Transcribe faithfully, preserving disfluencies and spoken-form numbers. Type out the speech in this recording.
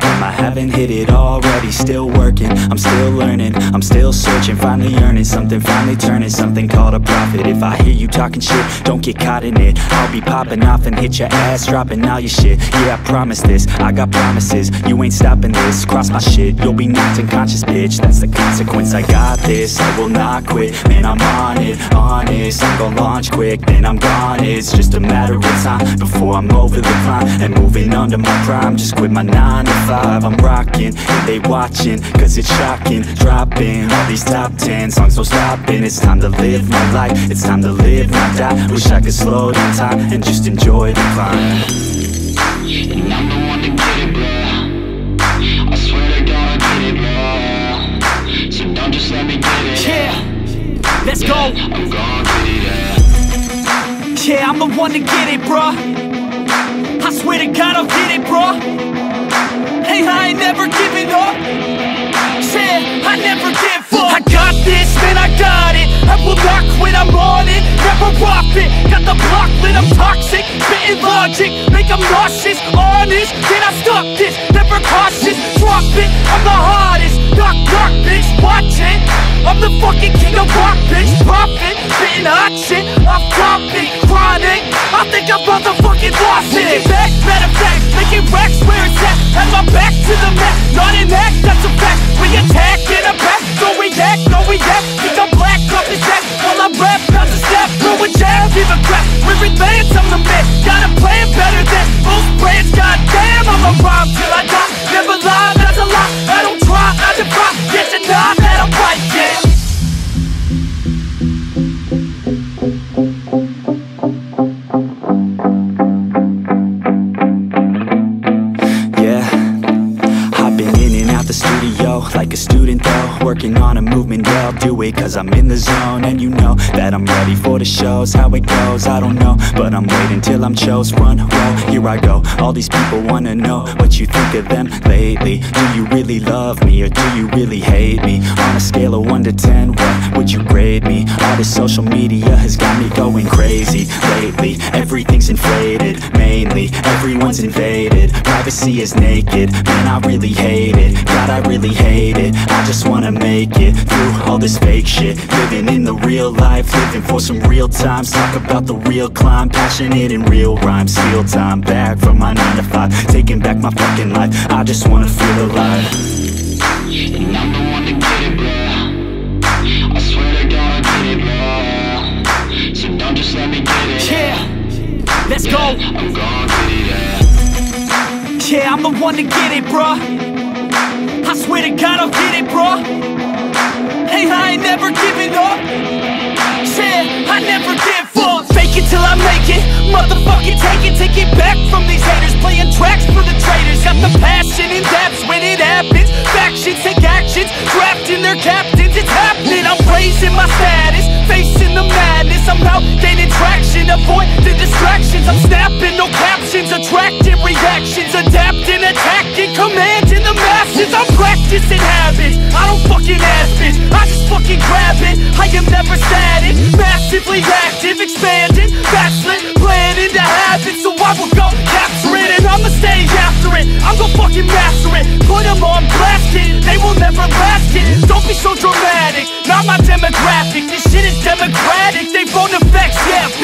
am. I haven't hit it already, still working, I'm still learning, I'm still searching, finally earning something, finally turning something called a profit. If I hear you talking shit, don't get caught in it. I'll be popping off and hit your ass, dropping all your shit. Yeah, I promise this, I got promises, you ain't stopping this. Cross my shit, you'll be knocked unconscious, bitch. That's the consequence, I got this, I will not quit. Man, I'm on it, honest, I'm gon' launch quick, then I'm gone. It's just a matter of time before I'm over the climb and moving under my prime. Just quit my nine to five, I'm rocking, and they watching, cause it's shocking. Dropping all these top ten songs, so stopping. It's time to live my life, it's time to live, not die. Wish I could slow down time and just enjoy the climb. And I'm the one to get it, bro. I swear to God I get it, bro. So don't just let me get it. Yeah, let's yeah, go. I'm gon' get it, yeah. Yeah, I'm the one to get it, bro. I swear to God I'll get it, bro. Hey, I ain't never giving up. Yeah, I never give up. I got this, man, I got it. I will not quit, I'm on it. Never off it. Got the block lit, I'm toxic. Spitting logic, make them nauseous. Honest, can I stop this? Never cautious, drop it. I'm the hardest. Knock, knock, bitch, watch it. I'm the fucking king of rock, bitch. Profit, spitting hot shit. Off topic, chronic. I think I'm motherfucking lost it. Take it back, matter of fact, making racks where it's at. Have my back to the mat, not an act, that's a fact. We attack in a back, don't react, no react. Think I'm black, off his act, while I rap, bounce a step. Throw a jab, give a crap, we're advanced, I'm the man. Got a plan better than most brands, goddamn. I'ma rhyme till I die, never lie, that's a lie. I don't try, I defy, get denied that I'm right, yeah. Like a student though, working on a movement, yeah, I'll do it cause I'm in the zone. And you know that I'm ready for the shows, how it goes, I don't know, but I'm waiting till I'm chose. Front row, here I go, all these people wanna know what you think of them lately. Do you really love me, or do you really hate me? On a scale of one to ten, what would you grade me? All this social media has got me going crazy lately. Everything's inflated, mainly, everyone's invaded. Privacy is naked, man, I really hate it. God, I really hate it, I just wanna make it through all this fake shit. Living in the real life, living for some real times. Talk about the real climb, passionate in real rhymes. Steal time back from my nine to five, taking back my fucking life. I just wanna feel alive. And I'm the one to get it, bro. I swear to God I get it, bro. So don't just let me get it. Yeah, let's yeah, go. I'm gon' get it, yeah. Yeah, I'm the one to get it, bro. I swear to God I'll get it, bro. Hey, I ain't never giving up. Yeah, I never give up. Fake it till I make it, motherfucking take it. Take it back from these haters, playing tracks for the traitors. Got the passion in depths when it happens. Factions take actions, drafting their captains. It's happening, I'm raising my status, facing the madness. I'm out gaining traction, avoid the distractions. I'm snapping, no captions, attracting reactions. Adapting, attacking, commanding the masses. I'm practicing habits, I don't fucking ask bitch, I just fucking grab it. I am never static, massively active, expanding, backslid, planning to have it. So I will go capture it, and I'ma stay after it. I'm gon' fucking master it, put them on blast, kid, they will never last it. Don't be so dramatic, not my demographic, this shit is democratic. They vote NEFFEX, yeah,